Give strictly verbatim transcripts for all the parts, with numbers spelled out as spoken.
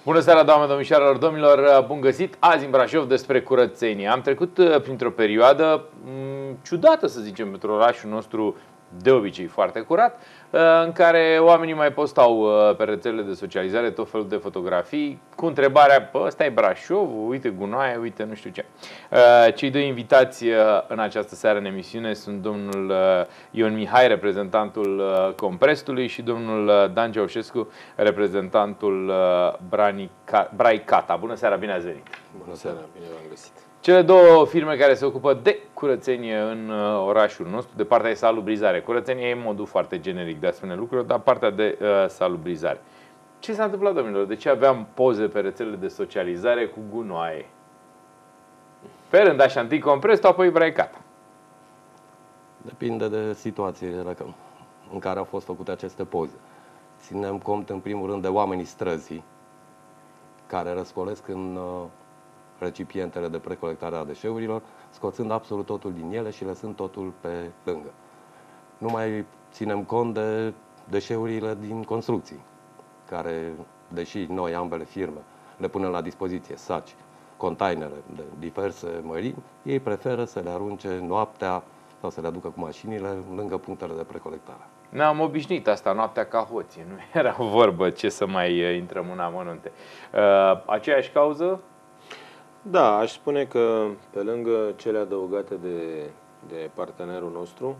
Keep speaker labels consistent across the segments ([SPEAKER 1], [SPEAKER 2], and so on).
[SPEAKER 1] Bună seara, doamne, domnișoarelor, domnilor, bun găsit! Azi în Brașov despre curățenie. Am trecut printr-o perioadă m, ciudată, să zicem, pentru orașul nostru, de obicei foarte curat, în care oamenii mai postau pe rețelele de socializare tot felul de fotografii cu întrebarea: ăsta e Brașov, uite gunoaie, uite nu știu ce. Cei doi invitați în această seară în emisiune sunt domnul Ion Mihai, reprezentantul Comprestului, și domnul Dan Ceaușescu, reprezentantul Braicata. Bună seara, bine ați venit!
[SPEAKER 2] Bună seara, bine v-am găsit!
[SPEAKER 1] Cele două firme care se ocupă de curățenie în orașul nostru, de partea de salubrizare. Curățenie e modul foarte generic de a spune lucruri, dar partea de uh, salubrizare. Ce s-a întâmplat, domnilor? De ce aveam poze pe rețelele de socializare cu gunoaie? Pe rând, așa, întâi Comprestul, apoi Braicata.
[SPEAKER 2] Depinde de situațiile în care au fost făcute aceste poze. Ținem cont, în primul rând, de oamenii străzii care răscolesc în uh, recipientele de precolectare a deșeurilor, scoțând absolut totul din ele și lăsând totul pe lângă. Nu mai ținem cont de deșeurile din construcții, care, deși noi, ambele firme, le punem la dispoziție saci, containere de diverse mărimi, ei preferă să le arunce noaptea sau să le aducă cu mașinile lângă punctele de precolectare.
[SPEAKER 1] Ne-am obișnuit asta noaptea ca hoții, nu era vorbă ce să mai intrăm în amănunte. Uh, aceeași cauză?
[SPEAKER 3] Da, aș spune că pe lângă cele adăugate de, de partenerul nostru,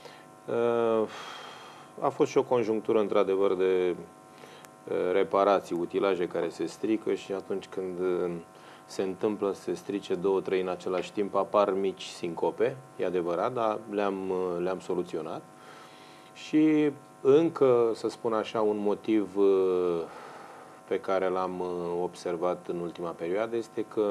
[SPEAKER 3] a fost și o conjunctură într-adevăr de reparații, utilaje care se strică și atunci când se întâmplă să se strice două, trei în același timp, apar mici sincope, e adevărat, dar le-am le-am soluționat. Și încă, să spun așa, un motiv pe care l-am observat în ultima perioadă este că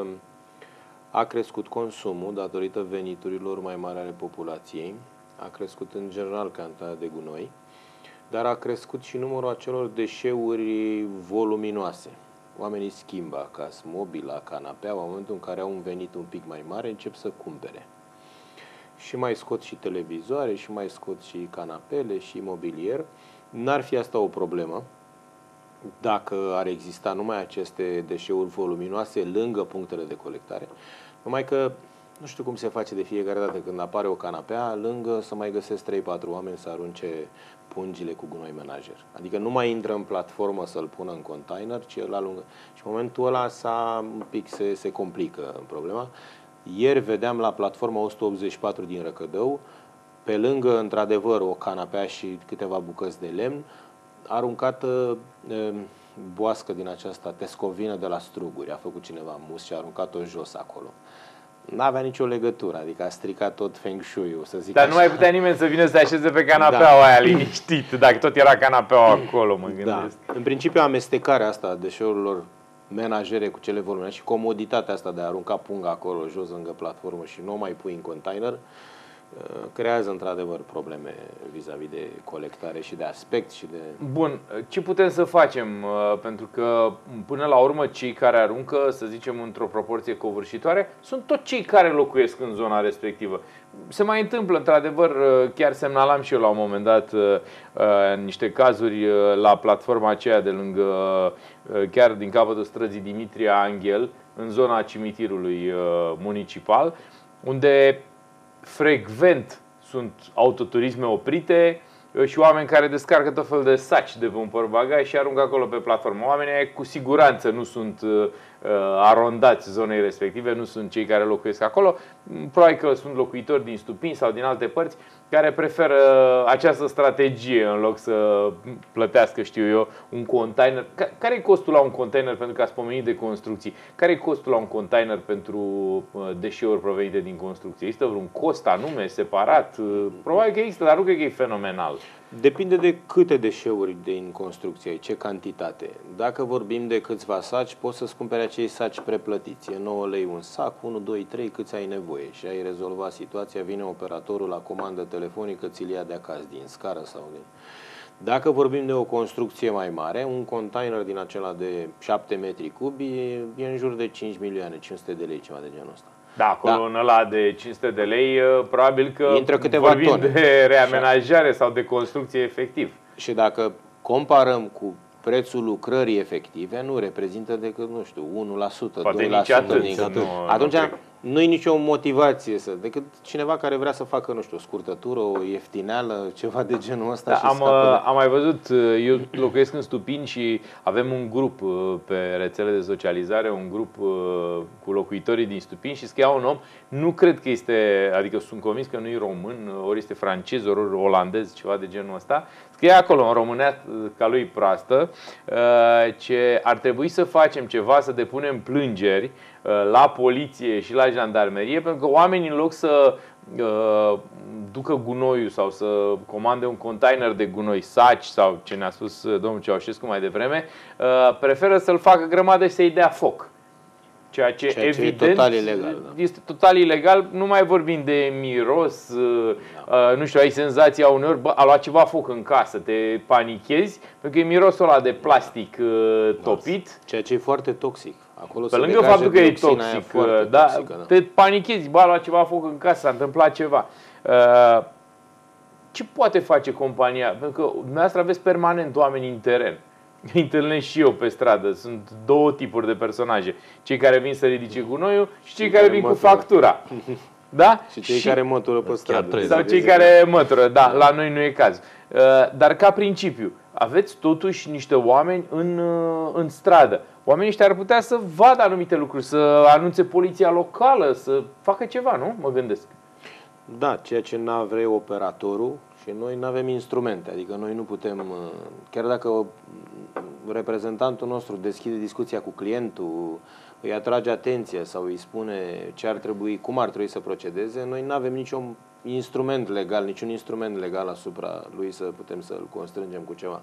[SPEAKER 3] a crescut consumul datorită veniturilor mai mari ale populației, a crescut în general cantitatea de gunoi, dar a crescut și numărul acelor deșeuri voluminoase. Oamenii schimbă acasă mobila, canapea, în momentul în care au un venit un pic mai mare, încep să cumpere. Și mai scot și televizoare, și mai scot și canapele, și mobilier. N-ar fi asta o problemă dacă ar exista numai aceste deșeuri voluminoase lângă punctele de colectare. Numai că nu știu cum se face de fiecare dată când apare o canapea, lângă să mai găsesc trei patru oameni să arunce pungile cu gunoi menajer. Adică nu mai intră în platformă să-l pună în container, ci la lungă. Și în momentul ăla s-a, un pic se, se complică problema. Ieri vedeam la platforma o sută optzeci și patru din Răcădău, pe lângă, într-adevăr, o canapea și câteva bucăți de lemn, aruncată e, boască din aceasta tescovină de la struguri. A făcut cineva mus și a aruncat-o jos acolo. N-avea nicio legătură, adică a stricat tot feng shui-ul, să zic.
[SPEAKER 1] Dar
[SPEAKER 3] așa.
[SPEAKER 1] nu mai putea nimeni să vină să așeze pe canapeaua da. aia liniștit, dacă tot era canapeaua acolo, mă gândesc.
[SPEAKER 3] Da. În principiu, amestecarea asta a deșeurilor menajere cu cele volumine și comoditatea asta de a arunca punga acolo jos lângă platformă și nu o mai pui în container, creează într-adevăr probleme vis-a-vis de colectare și de aspect și de...
[SPEAKER 1] Bun, ce putem să facem? Pentru că până la urmă cei care aruncă, să zicem într-o proporție covârșitoare, sunt tot cei care locuiesc în zona respectivă. Se mai întâmplă într-adevăr, chiar semnalam și eu la un moment dat în niște cazuri la platforma aceea de lângă, chiar din capătul străzii Dimitria Anghel, în zona cimitirului municipal, unde frecvent sunt autoturisme oprite și oameni care descarcă tot fel de saci de pe un portbagaj și aruncă acolo pe platformă. Oamenii cu siguranță nu sunt uh, arondați zonei respective, nu sunt cei care locuiesc acolo. Probabil că sunt locuitori din Stupini sau din alte părți care preferă această strategie în loc să plătească, știu eu, un container. Care e costul la un container, pentru că ați pomenit de construcții? Care e costul la un container pentru deșeuri provenite din construcții? Există vreun cost anume, separat? Probabil că există, dar nu cred că e fenomenal.
[SPEAKER 3] Depinde de câte deșeuri din construcție ai, ce cantitate. Dacă vorbim de câțiva saci, poți să-ți cumperi acei saci preplătiți. E nouă lei un sac, unu, doi, trei, câți ai nevoie. Și ai rezolvat situația, vine operatorul la comandă telefonică, ți-l ia de acasă, din scară sau din... Dacă vorbim de o construcție mai mare, un container din acela de șapte metri cubi e în jur de cinci milioane, cinci sute de lei, ceva de genul ăsta.
[SPEAKER 1] Da, acolo da. În ăla de cinci sute de lei, probabil că
[SPEAKER 3] intră câteva
[SPEAKER 1] vorbim
[SPEAKER 3] tone
[SPEAKER 1] de reamenajare sau de construcție efectiv.
[SPEAKER 3] Și dacă comparăm cu prețul lucrării efective nu reprezintă decât, nu știu, unu la sută,
[SPEAKER 1] Poate
[SPEAKER 3] doi la sută.
[SPEAKER 1] nici atât,
[SPEAKER 3] Din...
[SPEAKER 1] nu,
[SPEAKER 3] Atunci
[SPEAKER 1] nu
[SPEAKER 3] nu e nicio motivație să, decât cineva care vrea să facă, nu știu, o scurtătură, o ieftineală, ceva de genul ăsta.
[SPEAKER 1] Da,
[SPEAKER 3] și
[SPEAKER 1] am,
[SPEAKER 3] de...
[SPEAKER 1] am mai văzut, eu locuiesc în Stupini și avem un grup pe rețele de socializare, un grup cu locuitorii din Stupini și scria un om, nu cred că este, adică sunt convins că nu e român, ori este francez, ori olandez, ceva de genul ăsta. Scria acolo în românească ca lui proastă ce ar trebui să facem ceva, să depunem plângeri la poliție și la jandarmerie, pentru că oamenii în loc să uh, ducă gunoiul sau să comande un container de gunoi, saci sau ce ne-a spus domnul Ceaușescu mai devreme, uh, preferă să-l facă grămadă și să-i dea foc. Ceea ce,
[SPEAKER 3] Ceea ce
[SPEAKER 1] evident
[SPEAKER 3] e total ilegal, da.
[SPEAKER 1] este total ilegal, nu mai vorbim de miros, uh, uh, nu știu, ai senzația uneori, bă, a luat ceva foc în casă, te panichezi, pentru că e mirosul ăla de plastic uh, topit.
[SPEAKER 3] Ceea ce e foarte toxic. Acolo
[SPEAKER 1] Pe lângă faptul că e toxic, da, toxică, da. Te panichezi, bă, a luat ceva foc în casă, s-a întâmplat ceva. Uh, ce poate face compania? Pentru că dumneavoastră aveți permanent oameni în teren. Îi întâlnesc și eu pe stradă. Sunt două tipuri de personaje. Cei care vin să ridice gunoiul și cei care vin cu factura. Da?
[SPEAKER 3] Și cei și... care mătură pe stradă.
[SPEAKER 1] Sau cei care mătură, da, la noi nu e caz. Dar ca principiu, aveți totuși niște oameni în, în stradă. Oamenii ăștia ar putea să vadă anumite lucruri, să anunțe poliția locală, să facă ceva, nu? Mă gândesc.
[SPEAKER 3] Da, ceea ce n-a vrea operatorul și noi nu avem instrumente. Adică noi nu putem, chiar dacă reprezentantul nostru deschide discuția cu clientul, îi atrage atenția sau îi spune ce ar trebui, cum ar trebui să procedeze, noi nu avem niciun instrument legal, niciun instrument legal asupra lui să putem să-l constrângem cu ceva.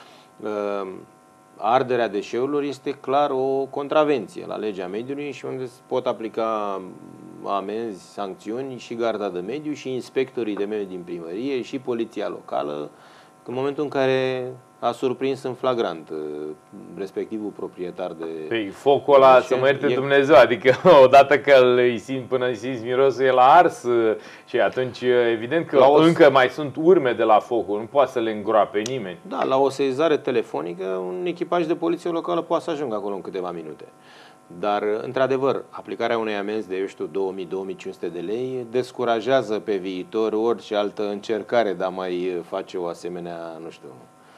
[SPEAKER 3] Arderea deșeurilor este clar o contravenție la legea mediului și unde se pot aplica amenzi, sancțiuni și garda de mediu și inspectorii de mediu din primărie și poliția locală în momentul în care a surprins în flagrant respectivul proprietar de...
[SPEAKER 1] Păi focul ăla, să mă ierte Dumnezeu, adică odată că îi simt, până îi simți mirosul, el a ars și atunci evident că o... încă mai sunt urme de la focul, nu poate să le îngroape nimeni.
[SPEAKER 3] Da, la o sezare telefonică un echipaj de poliție locală poate să ajungă acolo în câteva minute. Dar, într-adevăr, aplicarea unei amenzi de, eu știu, două mii - două mii cinci sute de lei descurajează pe viitor orice altă încercare de a mai face o asemenea, nu știu,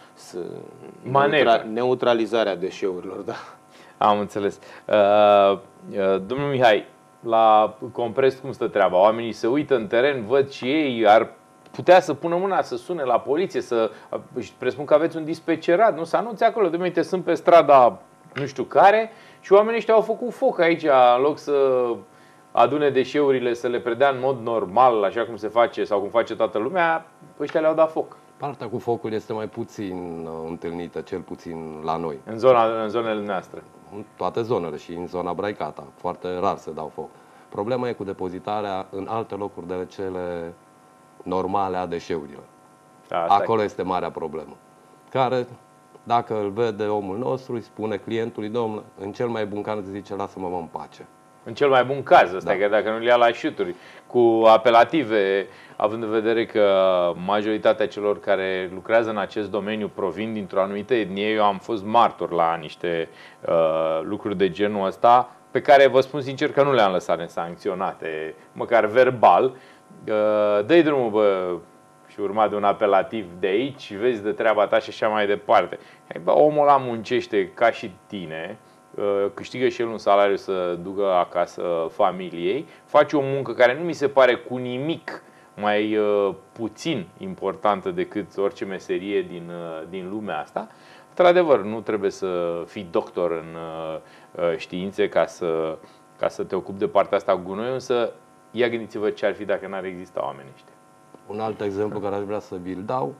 [SPEAKER 3] neutra neutralizarea deșeurilor, da.
[SPEAKER 1] Am înțeles. Uh, uh, domnul Mihai, la Compres cum stă treaba? Oamenii se uită în teren, văd și ei, ar putea să pună mâna, să sune la poliție, să presupun că aveți un dispecerat, nu? Să anunțe acolo, de uite, sunt pe strada nu știu care și oamenii ăștia au făcut foc aici, în loc să adune deșeurile, să le predea în mod normal, așa cum se face sau cum face toată lumea, ăștia le-au dat foc.
[SPEAKER 2] Partea cu focul este mai puțin întâlnită, cel puțin la noi.
[SPEAKER 1] În, zona, în zonele noastre.
[SPEAKER 2] În toate zonele și în zona Braicata. Foarte rar se dau foc. Problema e cu depozitarea în alte locuri de cele normale a deșeurilor. Asta Acolo e. este marea problemă. Care, dacă îl vede omul nostru, îi spune clientului, domnule, în cel mai bun caz zice, lasă-mă în pace.
[SPEAKER 1] În cel mai bun caz, ăsta, da. Că dacă nu le ia la șuturi, cu apelative, având în vedere că majoritatea celor care lucrează în acest domeniu provin dintr-o anumită etnie, eu am fost martor la niște uh, lucruri de genul ăsta, pe care vă spun sincer că nu le-am lăsat nesancționate, măcar verbal. Uh, dă-i drumul, bă, și urma de un apelativ de aici, vezi de treaba ta și așa mai departe. Bă, omul ăla muncește ca și tine, câștigă și el un salariu să ducă acasă familiei, face o muncă care nu mi se pare cu nimic mai uh, puțin importantă decât orice meserie din, uh, din lumea asta. Într-adevăr, nu trebuie să fii doctor în uh, științe ca să, ca să te ocupi de partea asta cu gunoi, însă ia gândiți-vă ce ar fi dacă n-ar exista oamenii ăștia.
[SPEAKER 2] Un alt exemplu care aș vrea să vi-l dau,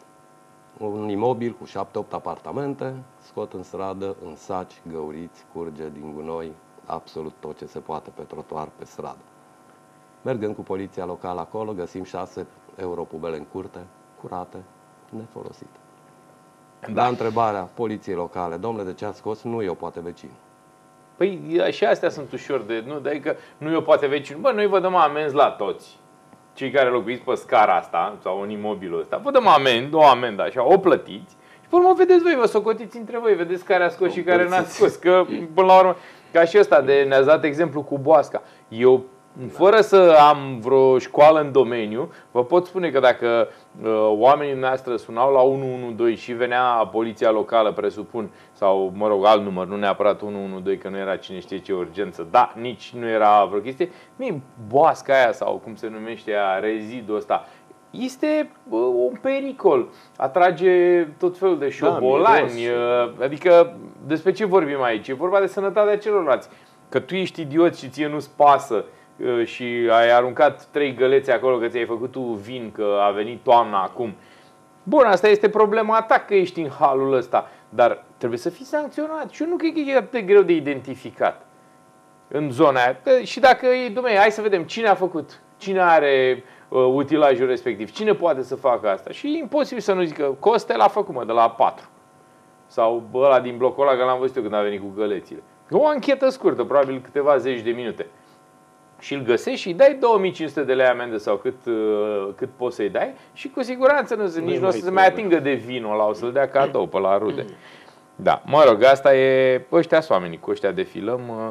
[SPEAKER 2] un imobil cu șapte opt apartamente, scot în stradă, în saci, găuriți, curge din gunoi, absolut tot ce se poate pe trotuar, pe stradă. Mergând cu poliția locală acolo, găsim șase europubele în curte, curate, nefolosite. Da. La întrebarea poliției locale, domnule, de ce ați scos? Nu eu, poate vecin.
[SPEAKER 1] Păi și astea sunt ușor de... Nu, de adică nu eu, poate vecin. Bă, noi vă dăm amenzi la toți. Cei care locuiți pe scara asta sau în imobilul ăsta, vă dăm amendă, o amendă așa, o plătiți Și până mă vedeți voi, vă socotiți între voi, vedeți care a scos și care n-a scos. Că până la urmă, ca și ăsta, de, ne-ați dat exemplu cu boasca. Eu, fără să am vreo școală în domeniu, vă pot spune că dacă uh, oamenii noastre sunau la unu unu doi și venea poliția locală, presupun, sau, mă rog, alt număr, nu neapărat unu unu doi, că nu era cine știe ce urgență, da, nici nu era vreo chestie, mie, boasca aia, sau cum se numește aia, rezidul ăsta, este uh, un pericol, atrage tot felul de șobolani, da, adică despre ce vorbim aici? E vorba de sănătatea celorlalți. Că tu ești idiot și ție nu-ți pasă și ai aruncat trei gălețe acolo că ți-ai făcut tu vin, că a venit toamna acum. Bun, asta este problema ta că ești în halul ăsta, dar trebuie să fii sancționat. Și eu nu cred că e atât de greu de identificat în zona aia. Și dacă e, dom'le, hai să vedem cine a făcut, cine are uh, utilajul respectiv, cine poate să facă asta. Și e imposibil să nu zică, Costel a făcut, mă, de la patru. Sau ăla din blocul ăla, că l-am văzut eu când a venit cu gălețile. O anchetă scurtă, probabil câteva zeci de minute. Și îl găsești și îi dai două mii cinci sute de lei amendă sau cât, cât poți să-i dai și cu siguranță nu, nu nici nu o să se mai atingă de vinul ăla, o să-l dea cadou pe la rude. Da, mă rog, asta e, ăștia sunt oamenii, cu ăștia defilăm.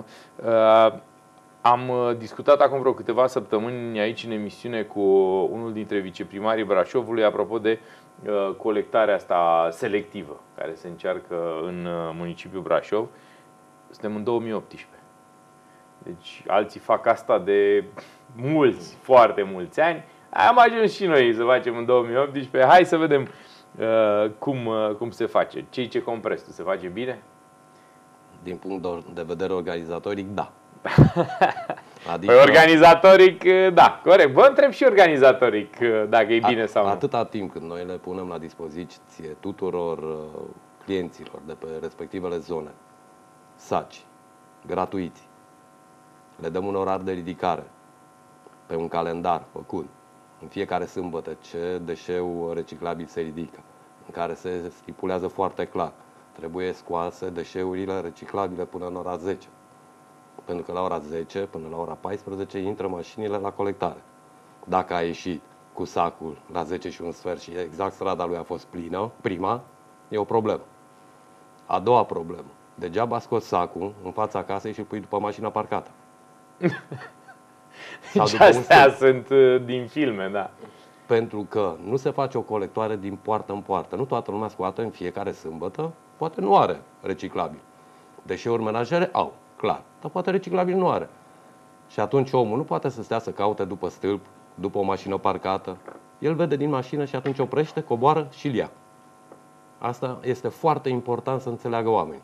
[SPEAKER 1] Am discutat acum vreo câteva săptămâni aici în emisiune cu unul dintre viceprimarii Brașovului apropo de colectarea asta selectivă care se încearcă în municipiul Brașov. Suntem în două mii optsprezece. Deci alții fac asta de mulți, foarte mulți ani. Am ajuns și noi să facem în două mii optsprezece. Hai să vedem uh, cum, uh, cum se face. Ce ce compresul se face bine?
[SPEAKER 2] Din punct de vedere organizatoric, da.
[SPEAKER 1] Adică, păi organizatoric, da, corect. Vă întreb și organizatoric dacă e bine sau nu.
[SPEAKER 2] Atâta timp când noi le punem la dispoziție tuturor uh, clienților de pe respectivele zone saci gratuiți, le dăm un orar de ridicare pe un calendar făcut în fiecare sâmbătă ce deșeu reciclabil se ridică, în care se stipulează foarte clar, trebuie scoase deșeurile reciclabile până în ora zece. Pentru că la ora zece până la ora paisprezece intră mașinile la colectare. Dacă a ieșit cu sacul la zece și un sfert și exact strada lui a fost plină, prima, e o problemă. A doua problemă, degeaba scos sacul în fața casei și îl pui după mașina parcată.
[SPEAKER 1] Sau după astea sunt din filme, da.
[SPEAKER 2] Pentru că nu se face o colectare din poartă în poartă. Nu toată lumea scoate în fiecare sâmbătă, poate nu are reciclabil. Deșeuri menajere au, clar, dar poate reciclabil nu are. Și atunci omul nu poate să stea să caute după stâlp, după o mașină parcată. El vede din mașină și atunci oprește, coboară și îl ia. Asta este foarte important să înțeleagă oamenii.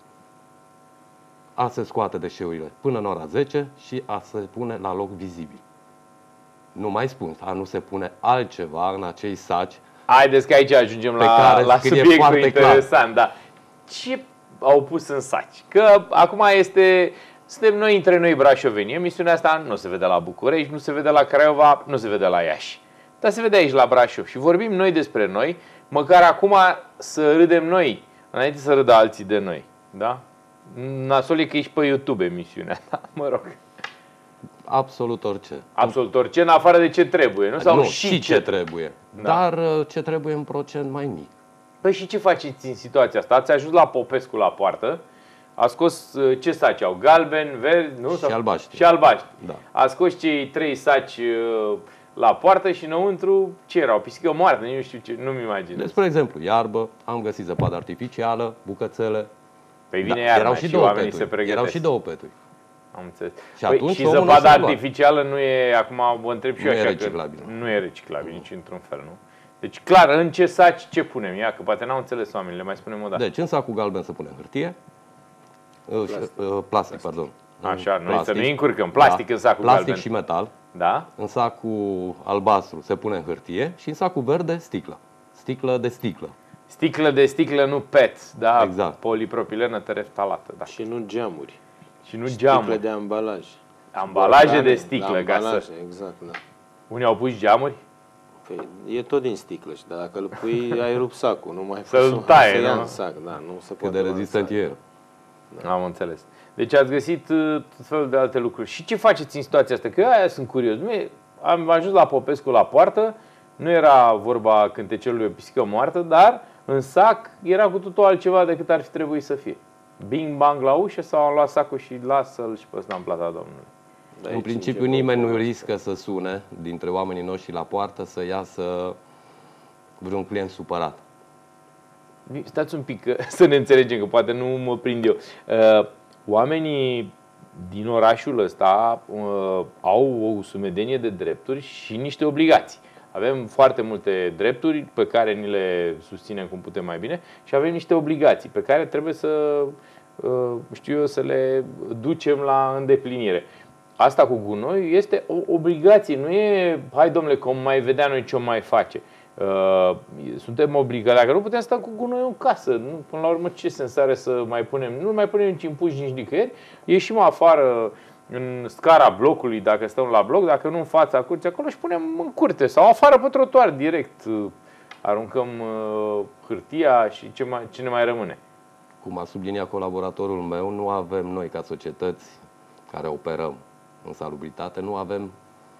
[SPEAKER 2] A se scoate deșeurile până în ora zece și a se pune la loc vizibil. Nu mai spun, a nu se pune altceva în acei saci.
[SPEAKER 1] Haideți că aici ajungem la, la subiectul interesant. Da. Ce au pus în saci? Că acum este, suntem noi între noi brașoveni. Emisiunea asta nu se vede la București, nu se vede la Craiova, nu se vede la Iași. Dar se vede aici la Brașov. Și vorbim noi despre noi, măcar acum să râdem noi, înainte să râdă alții de noi. Da? Nasol e că ești pe YouTube emisiunea. Mă rog.
[SPEAKER 2] Absolut orice.
[SPEAKER 1] Absolut orice, în afară de ce trebuie, nu? Sau
[SPEAKER 2] nu,
[SPEAKER 1] și,
[SPEAKER 2] și
[SPEAKER 1] ce,
[SPEAKER 2] ce trebuie. Da. Dar ce trebuie în procent mai mic.
[SPEAKER 1] Păi și ce faceți în situația asta? Ați ajuns la Popescu la poartă, a scos ce saci au? Galben, verzi, nu?
[SPEAKER 2] Și
[SPEAKER 1] sau?
[SPEAKER 2] albaștri.
[SPEAKER 1] Și albaștri.
[SPEAKER 2] Da.
[SPEAKER 1] A scos cei trei saci la poartă și înăuntru ce erau? Pisică moartă, nu știu ce, nu-mi imaginez.
[SPEAKER 2] Deci, spre exemplu, iarbă, am găsit zăpadă artificială, bucățele.
[SPEAKER 1] Păi vine da, iarna erau și, și oamenii peturi. Se pregătesc.
[SPEAKER 2] Erau și două peturi.
[SPEAKER 1] Am înțeles.
[SPEAKER 2] Și,
[SPEAKER 1] păi,
[SPEAKER 2] atunci
[SPEAKER 1] și zăpada artificială nu e, acum vă întreb și
[SPEAKER 2] nu
[SPEAKER 1] eu așa,
[SPEAKER 2] e reciclabil.
[SPEAKER 1] Că nu e reciclabil nici într-un fel, nu? Deci clar, în ce saci ce punem? Ia, că poate n-au înțeles oamenii, le mai spunem o dată.
[SPEAKER 2] Deci în sacul galben să punem hârtie, plastic, plastic, plastic pardon.
[SPEAKER 1] Așa, noi plastic, să nu încurcăm, plastic da, în sacul
[SPEAKER 2] plastic
[SPEAKER 1] galben.
[SPEAKER 2] și metal.
[SPEAKER 1] Da?
[SPEAKER 2] În sacul albastru se pune hârtie și în sacul verde sticlă. Sticlă de sticlă.
[SPEAKER 1] Sticlă de sticlă, nu P E T, da?
[SPEAKER 2] Exact.
[SPEAKER 1] Polipropilenă tereftalată. Da.
[SPEAKER 3] Și nu geamuri.
[SPEAKER 1] Și nu
[SPEAKER 3] Sticle
[SPEAKER 1] geamuri.
[SPEAKER 3] de ambalaj.
[SPEAKER 1] Ambalaje de sticlă,
[SPEAKER 3] de
[SPEAKER 1] ca
[SPEAKER 3] ambalaje,
[SPEAKER 1] să...
[SPEAKER 3] exact, da.
[SPEAKER 1] Unii au pus geamuri?
[SPEAKER 3] Păi, e tot din sticlă și dacă îl pui, ai rupt sacul, nu mai
[SPEAKER 1] să-l taie,
[SPEAKER 3] să
[SPEAKER 1] nu?
[SPEAKER 3] În sac, da, nu se
[SPEAKER 2] poate. Cât de rezistent e el.
[SPEAKER 1] Da. Am înțeles. Deci ați găsit tot felul de alte lucruri. Și ce faceți în situația asta? Că aia sunt curios. Am ajuns la Popescu la poartă, nu era vorba cântecelului o pisică moartă, dar în sac, era cu totul altceva decât ar fi trebuit să fie. Bing bang la ușă sau am luat sacul și lasă-l și pe ăsta în plata Domnului.
[SPEAKER 2] În principiu nimeni nu riscă să sune dintre oamenii noștri la poartă să iasă vreun client supărat.
[SPEAKER 1] Stați un pic să ne înțelegem, că poate nu mă prind eu. Oamenii din orașul ăsta au o sumedenie de drepturi și niște obligații. Avem foarte multe drepturi pe care ni le susținem cum putem mai bine și avem niște obligații pe care trebuie să, știu eu, să le ducem la îndeplinire. Asta cu gunoi este o obligație, nu e, hai domnule, cum mai vedea noi ce o mai face. Suntem obligați, dacă nu putem sta cu gunoiul în casă, nu, până la urmă ce sens are să mai punem, nu mai punem nici în puși, nici nicăieri, ieșim afară în scara blocului, dacă stăm la bloc, dacă nu în fața curții acolo și punem în curte sau afară pe trotuar direct, aruncăm hârtia și ce, mai, ce ne mai rămâne.
[SPEAKER 2] Cum a subliniat colaboratorul meu, nu avem noi ca societăți care operăm în salubritate, nu avem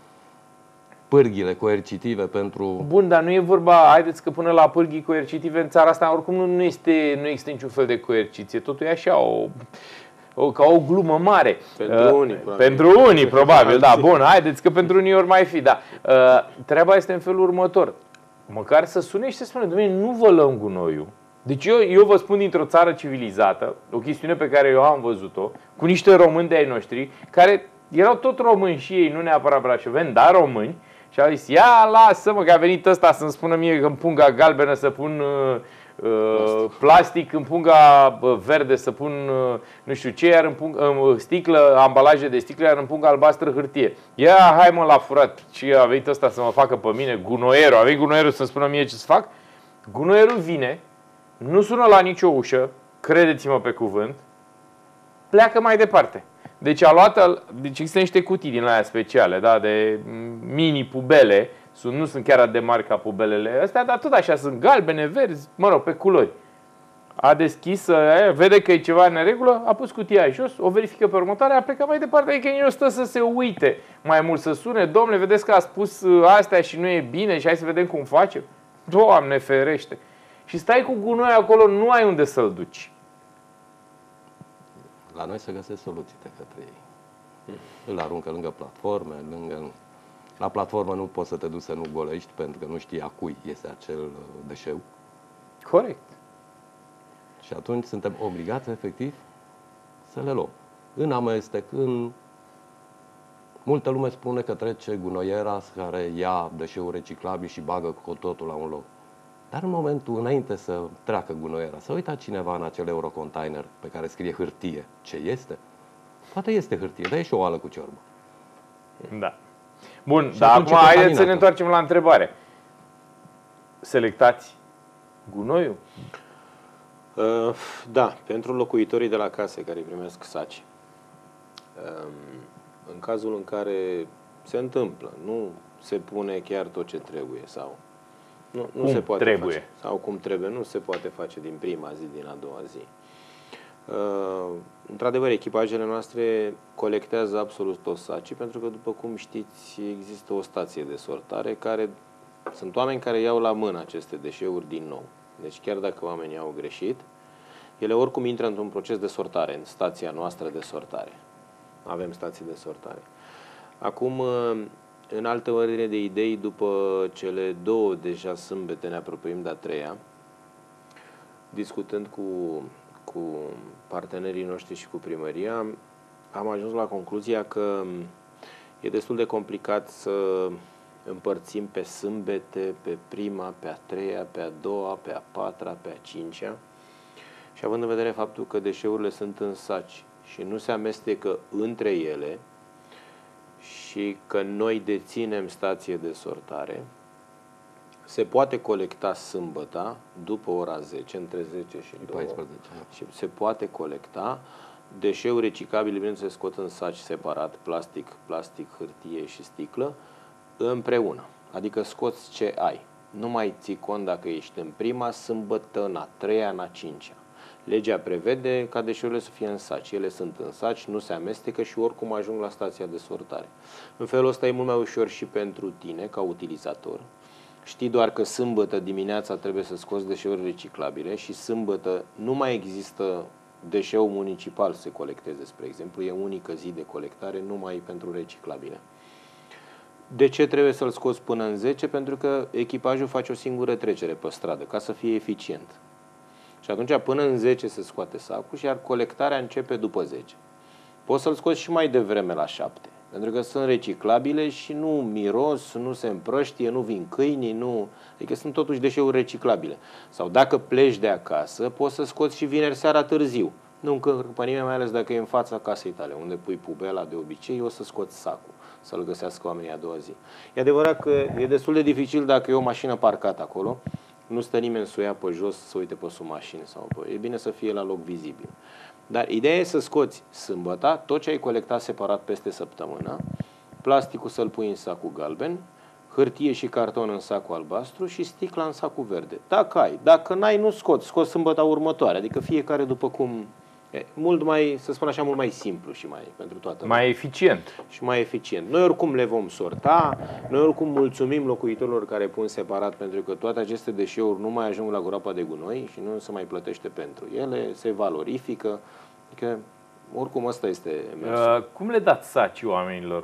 [SPEAKER 2] pârghile coercitive pentru...
[SPEAKER 1] Bun, dar nu e vorba, haideți că până la pârghii coercitive în țara asta oricum nu, nu, este, nu există niciun fel de coerciție, totul e așa, o, o, ca o glumă mare.
[SPEAKER 3] Pentru uh, unii, probabil.
[SPEAKER 1] Pentru unii, probabil, da, bun, haideți că pentru unii ori mai fi, da. Uh, treaba este în felul următor, măcar să sune și să spună, dom'le, nu vă luăm gunoiul. Deci eu, eu vă spun dintr-o țară civilizată, o chestiune pe care eu am văzut-o, cu niște români de ai noștri, care erau tot români și ei, nu neapărat brașoveni, dar români, și au zis, ia lasă-mă că a venit ăsta să-mi spună mie că în punga galbenă să pun uh, uh, plastic, în punga verde să pun uh, nu știu ce, iar în punga, uh, sticlă, ambalaje de sticlă, iar în punga albastră hârtie. Ia, hai mă la furat. Și a venit ăsta să mă facă pe mine, gunoierul, a venit gunoierul să-mi spună mie ce să fac. Gunoierul vine, nu sună la nicio ușă, credeți-mă pe cuvânt, pleacă mai departe. Deci a luat, deci există niște cutii din aia speciale, da, de mini pubele, sunt, nu sunt chiar de mari ca pubelele astea, dar tot așa sunt galbene, verzi, mă rog, pe culori. A deschis, vede că e ceva în neregulă, a pus cutia jos, o verifică pe următoarea, a plecat mai departe, adică nici nu stă să se uite mai mult, să sune, domnule, vedeți că a spus astea și nu e bine și hai să vedem cum face. Doamne ferește! Și stai cu gunoi acolo, nu ai unde să-l duci.
[SPEAKER 2] La noi se găsesc soluții de către ei. Îl aruncă lângă platforme, lângă... La platformă nu poți să te duci să nu golești, pentru că nu știi a cui este acel deșeu.
[SPEAKER 1] Corect.
[SPEAKER 2] Și atunci suntem obligați, efectiv, să le luăm. În amestec, în... Multă lume spune că trece gunoiera care ia deșeuri reciclabili și bagă cu totul la un loc. Dar în momentul, înainte să treacă gunoiera, să uita cineva în acel eurocontainer pe care scrie hârtie. Ce este? Poate este hârtie, dar e și o oală cu ciorbă.
[SPEAKER 1] Da. Bun, dar acum haideți să ne întoarcem la întrebare. Selectați gunoiul?
[SPEAKER 3] Uh, da, pentru locuitorii de la case care primesc saci. Uh, în cazul în care se întâmplă, nu se pune chiar tot ce trebuie sau... Nu, nu se poate
[SPEAKER 1] trebuie.
[SPEAKER 3] Face. Sau cum trebuie, nu se poate face din prima zi, din a doua zi. Uh, într-adevăr, echipajele noastre colectează absolut toți sacii, pentru că, după cum știți, există o stație de sortare care sunt oameni care iau la mână aceste deșeuri din nou. Deci chiar dacă oamenii au greșit, ele oricum intră într-un proces de sortare, în stația noastră de sortare. Avem stații de sortare. Acum, în altă ordine de idei, după cele două deja sâmbete, ne apropiem de a treia, discutând cu, cu partenerii noștri și cu primăria, am ajuns la concluzia că e destul de complicat să împărțim pe sâmbete, pe prima, pe a treia, pe a doua, pe a patra, pe a cincea. Și având în vedere faptul că deșeurile sunt în saci și nu se amestecă între ele și că noi deținem stație de sortare, se poate colecta sâmbăta după ora zece, între zece și
[SPEAKER 2] paisprezece.
[SPEAKER 3] Și se poate colecta deșeuri reciclabile, bineînțeles, scot în saci separat, plastic, plastic, hârtie și sticlă, împreună. Adică scoți ce ai. Nu mai ții cont dacă ești în prima sâmbătă, în a treia, în a cincea. Legea prevede ca deșeurile să fie în saci. Ele sunt în saci, nu se amestecă și oricum ajung la stația de sortare. În felul ăsta e mult mai ușor și pentru tine, ca utilizator, Știi doar că sâmbătă dimineața trebuie să scoți deșeuri reciclabile și sâmbătă nu mai există deșeu municipal să se colecteze, spre exemplu. E unică zi de colectare numai pentru reciclabile. De ce trebuie să-l scoți până în zece? Pentru că echipajul face o singură trecere pe stradă, ca să fie eficient. Și atunci până în zece se scoate sacul, iar colectarea începe după zece. Poți să-l scoți și mai devreme la șapte, pentru că sunt reciclabile și nu miros, nu se împrăștie, nu vin câinii, nu... adică sunt totuși deșeuri reciclabile. Sau dacă pleci de acasă, poți să scoți și vineri seara târziu. Nu încărcă nimeni, mai ales dacă e în fața casei tale, unde pui pubela de obicei, o să scoți sacul, să-l găsească oamenii a doua zi. E adevărat că e destul de dificil dacă e o mașină parcată acolo, nu stă nimeni să o ia pe jos, să uite pe sub mașină. Sau pe... E bine să fie la loc vizibil. Dar ideea e să scoți sâmbăta tot ce ai colectat separat peste săptămână, plasticul să-l pui în sacul galben, hârtie și carton în sacul albastru și sticla în sacul verde. Dacă ai, dacă n-ai, nu scoți, scoți sâmbăta următoare, adică fiecare după cum... E, mult mai, să spun așa, mult mai simplu și mai pentru toată
[SPEAKER 1] Mai eficient.
[SPEAKER 3] Și mai eficient. Noi oricum le vom sorta, noi oricum mulțumim locuitorilor care pun separat, pentru că toate aceste deșeuri nu mai ajung la groapa de gunoi și nu se mai plătește pentru ele, se valorifică, adică oricum ăsta este mersul.
[SPEAKER 1] Uh, cum le dați saci oamenilor?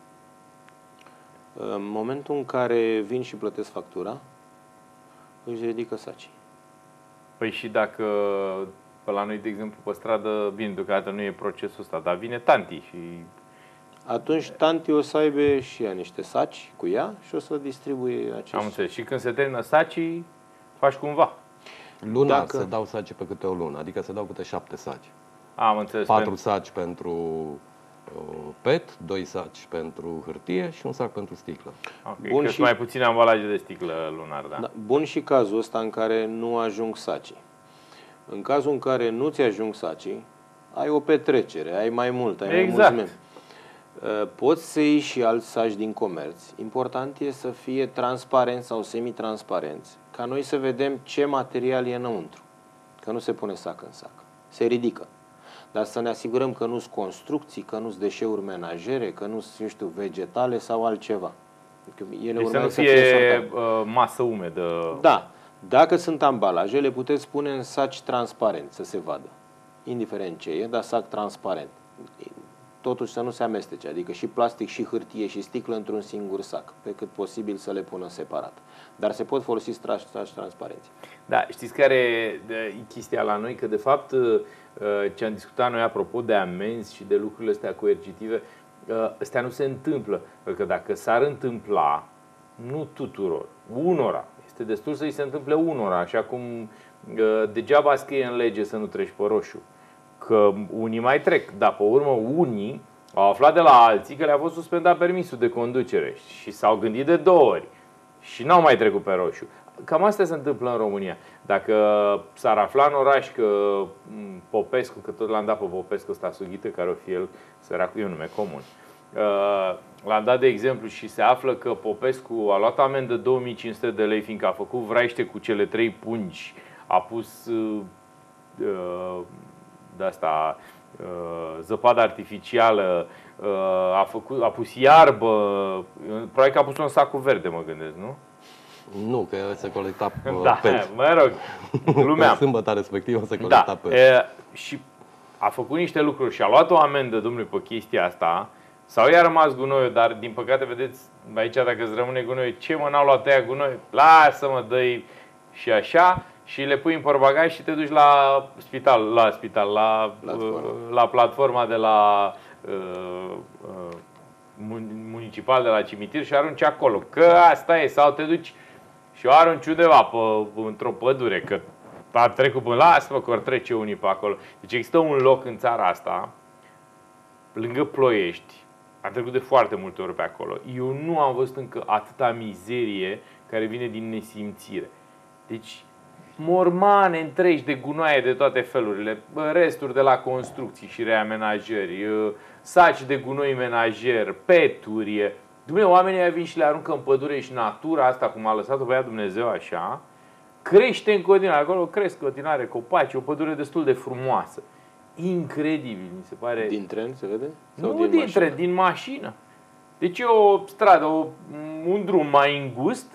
[SPEAKER 3] În momentul în care vin și plătesc factura, își ridică sacii.
[SPEAKER 1] Păi și dacă... La noi, de exemplu, pe stradă, bine, deocamdată nu e procesul ăsta, dar vine tanti și...
[SPEAKER 3] Atunci tanti o să aibă și ea niște saci cu ea și o să distribuie acești...
[SPEAKER 1] Am înțeles. Și când se termină sacii, faci cumva.
[SPEAKER 2] Luna
[SPEAKER 3] Dacă...
[SPEAKER 2] se dau saci pe câte o lună, adică se dau câte șapte saci.
[SPEAKER 1] Am înțeles.
[SPEAKER 2] Patru
[SPEAKER 1] pentru...
[SPEAKER 2] saci pentru uh, pet, doi saci pentru hârtie și un sac pentru sticlă.
[SPEAKER 1] Okay,
[SPEAKER 3] Bun,
[SPEAKER 1] că
[SPEAKER 3] și...
[SPEAKER 1] mai puține ambalaje de sticlă lunar, da.
[SPEAKER 3] da. Bun și cazul ăsta în care nu ajung sacii. În cazul în care nu ți ajung sacii, ai o petrecere, ai mai mult, ai
[SPEAKER 1] exact.
[SPEAKER 3] mai mulți membri. Poți să iei și alți saci din comerț. Important e să fie transparenți sau semi-transparenți, ca noi să vedem ce material e înăuntru. Că nu se pune sac în sac. Se ridică. Dar să ne asigurăm că nu sunt construcții, că nu sunt deșeuri menajere, că nu sunt, eu știu, vegetale sau altceva.
[SPEAKER 1] Ele deci să nu fie, fie masă umedă.
[SPEAKER 3] Da. Dacă sunt ambalaje, le puteți pune în saci transparent, să se vadă. Indiferent ce e, dar sac transparent. Totuși să nu se amestece, adică și plastic, și hârtie, și sticlă într-un singur sac, pe cât posibil să le pună separat. Dar se pot folosi saci transparenți.
[SPEAKER 1] Da, știți care e chestia la noi? Că de fapt ce am discutat noi apropo de amenzi și de lucrurile astea coercitive, astea nu se întâmplă. Pentru că dacă s-ar întâmpla, nu tuturor, unora, este destul să îi se întâmple unora, așa cum degeaba scrie în lege să nu treci pe roșu. Că unii mai trec, dar pe urmă unii au aflat de la alții că le-a fost suspendat permisul de conducere și s-au gândit de două ori și n-au mai trecut pe roșu. Cam asta se întâmplă în România. Dacă s-ar afla în oraș că Popescu, că tot l-am dat pe Popescu ăsta sughită, care o fi el, săracul, e un nume comun, l-am dat de exemplu și se află că Popescu a luat amendă două mii cinci sute de lei fiindcă a făcut vraiște cu cele trei pungi, a pus uh, de asta zăpadă artificială, a, făcut, a pus iarbă, probabil că a pus un sac verde, mă gândesc, nu?
[SPEAKER 2] Nu, că se colecta
[SPEAKER 1] da,
[SPEAKER 2] pet.
[SPEAKER 1] Mă rog, glumeam.
[SPEAKER 2] Sâmbăta respectivă se colecta
[SPEAKER 1] da,
[SPEAKER 2] pet.
[SPEAKER 1] E, și a făcut niște lucruri și a luat o amendă, domnule, pe chestia asta. Sau i-a rămas gunoiul, dar din păcate, vedeți, aici dacă îți rămâne gunoiul, ce mă, n-au luat ăia gunoi? Lasă-mă, dă-i și așa. Și le pui în portbagaj și te duci la spital, la spital, la platforma, la platforma de la uh, uh, municipal, de la cimitir și arunci acolo. Că asta e, sau te duci și o arunci undeva pe, într-o pădure, că a trecut până, lasă-mă că or trece unii pe acolo. Deci există un loc în țara asta, lângă Ploiești, am trecut de foarte multe ori pe acolo. Eu nu am văzut încă atâta mizerie care vine din nesimțire. Deci mormane întregi de gunoaie de toate felurile, resturi de la construcții și reamenajări, saci de gunoi menajer, peturi. Dumnezeu, oamenii vin și le aruncă în pădure și natura asta, cum a lăsat-o pe ea Dumnezeu așa, crește în continuare. Acolo cresc în continuare copaci, o pădure destul de frumoasă. Incredibil, mi se pare.
[SPEAKER 3] Din tren se vede? Sau
[SPEAKER 1] nu
[SPEAKER 3] din,
[SPEAKER 1] din
[SPEAKER 3] mașină?
[SPEAKER 1] tren, din mașină. Deci e o stradă, o, un drum mai îngust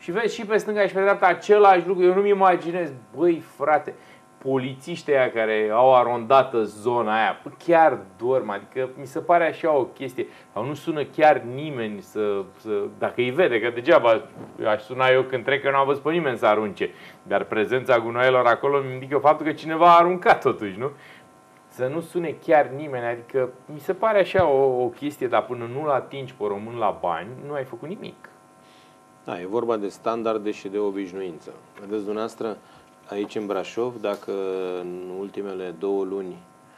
[SPEAKER 1] Și vezi și pe stânga și pe dreapta același lucru. Eu nu-mi imaginez, băi frate, polițiștii aia care au arondată zona aia, bă, chiar dorm, adică mi se pare așa o chestie. Sau nu sună chiar nimeni să, să dacă îi vede, că degeaba aș suna eu când trec, că nu am văzut pe nimeni să arunce. Dar prezența gunoaielor acolo îmi indică faptul că cineva a aruncat totuși, nu? Să nu sune chiar nimeni, adică mi se pare așa o, o chestie, dar până nu-l atingi pe român la bani, nu ai făcut nimic.
[SPEAKER 3] Da, e vorba de standarde și de obișnuință. Vedeți dumneavoastră, aici în Brașov, dacă în ultimele două luni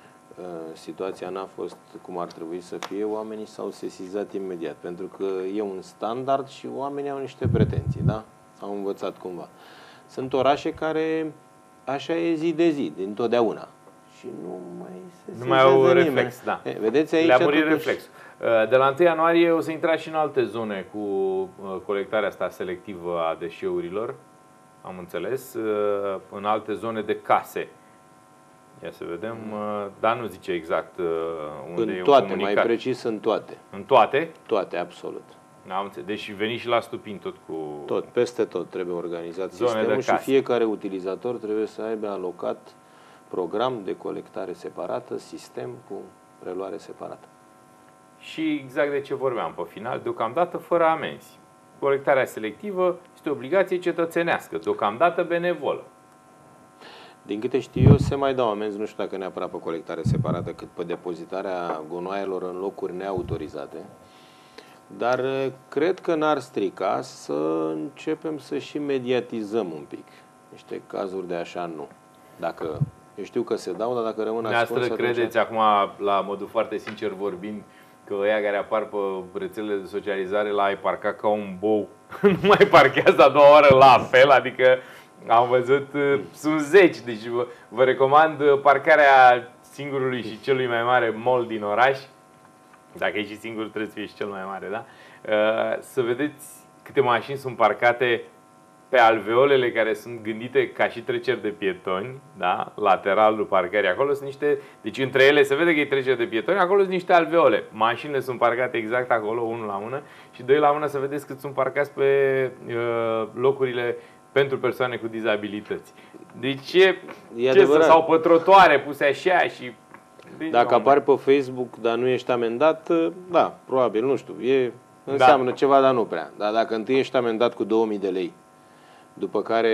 [SPEAKER 3] situația n-a fost cum ar trebui să fie, oamenii s-au sesizat imediat, pentru că e un standard și oamenii au niște pretenții, da? Au învățat cumva. Sunt orașe care așa e zi de zi, dintotdeauna. Și nu mai se
[SPEAKER 1] Nu mai au reflex, da.
[SPEAKER 3] E, vedeți aici
[SPEAKER 1] Le-a murit
[SPEAKER 3] totuși...
[SPEAKER 1] reflex. De la întâi ianuarie o să intrați și în alte zone cu colectarea asta selectivă a deșeurilor, am înțeles, în alte zone de case. Ia să vedem, dar nu zice exact unde
[SPEAKER 3] în
[SPEAKER 1] e
[SPEAKER 3] toate,
[SPEAKER 1] un comunicat.
[SPEAKER 3] mai precis în toate.
[SPEAKER 1] În toate?
[SPEAKER 3] Toate, absolut.
[SPEAKER 1] Am înțeles. Deci veni și la Stupin tot cu...
[SPEAKER 3] Tot, peste tot trebuie organizat
[SPEAKER 1] zone
[SPEAKER 3] sistemul
[SPEAKER 1] de
[SPEAKER 3] și
[SPEAKER 1] case.
[SPEAKER 3] fiecare utilizator trebuie să aibă alocat program de colectare separată, sistem cu preluare separată.
[SPEAKER 1] Și exact de ce vorbeam pe final, deocamdată fără amenzi. Colectarea selectivă este o obligație cetățenească, deocamdată benevolă.
[SPEAKER 3] Din câte știu eu, se mai dau amenzi, nu știu dacă neapărat pe colectare separată, cât pe depozitarea gunoaielor în locuri neautorizate. Dar cred că n-ar strica să începem să și mediatizăm un pic niște cazuri de așa nu. Dacă, eu știu că se dau, dar dacă rămân ascuns...
[SPEAKER 1] Dumneavoastră credeți, acum, la modul foarte sincer vorbind, că ăia care apar pe rețelele de socializare la ai parcat ca un bou, nu mai parchează a doua oră la apel, adică am văzut, sunt zeci, deci vă, vă recomand parcarea singurului și celui mai mare mall din oraș. Dacă e și singur, trebuie să fie și cel mai mare, da? Să vedeți câte mașini sunt parcate pe alveolele care sunt gândite ca și treceri de pietoni, da? Lateralul parcării. Acolo sunt niște, deci între ele se vede că e treceri de pietoni, acolo sunt niște alveole. Mașinile sunt parcate exact acolo, unul la mână, și doi la mână, să vedeți cât sunt parcați pe uh, locurile pentru persoane cu dizabilități. Deci e,
[SPEAKER 3] e
[SPEAKER 1] ce să, sau pe trotuare puse așa și... Deci,
[SPEAKER 3] dacă apari pe Facebook, dar nu ești amendat, da, probabil, nu știu, e, înseamnă da. ceva, dar nu prea. Dar dacă întâi ești amendat cu două mii de lei, după care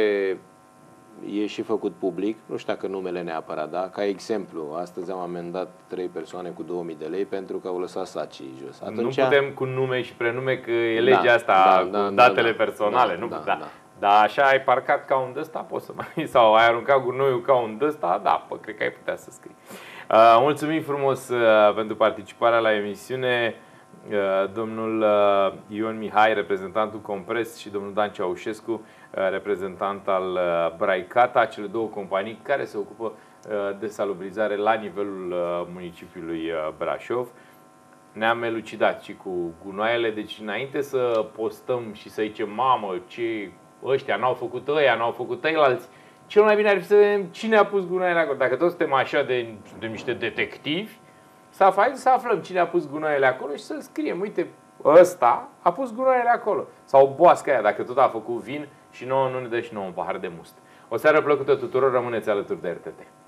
[SPEAKER 3] e și făcut public, nu știu dacă numele neapărat, da? Ca exemplu, astăzi am amendat trei persoane cu două mii de lei pentru că au lăsat sacii jos.
[SPEAKER 1] Atunci, nu putem cu nume și prenume, că e legea da, asta da, cu da, datele da, personale. Da, nu, da, da. Da. Dar așa ai parcat ca un dăsta, poți să mai... Sau ai aruncat gunoiul ca un dăsta, da, pă, cred că ai putea să scrii. Uh, mulțumim frumos uh, pentru participarea la emisiune. Uh, domnul uh, Ion Mihai, reprezentantul Compres, și domnul Dan Ceaușescu, uh, reprezentant al uh, Braicata, cele două companii care se ocupă uh, de salubrizare la nivelul uh, municipiului uh, Brașov. Ne-am elucidat și cu gunoaiele, deci înainte să postăm și să zicem, mamă, ce ăștia n-au făcut ăia, n-au făcut ăilalți, cel mai bine ar fi să vedem cine a pus gunoaiele acolo. Dacă toți suntem așa de, de niște detectivi, să, fac, să aflăm cine a pus gunoaiele acolo și să scriem, uite, ăsta a pus gunoaiele acolo. Sau boasca aia, dacă tot a făcut vin și nouă nu ne dă și nouă un pahar de must. O seară plăcută tuturor, rămâneți alături de R T T.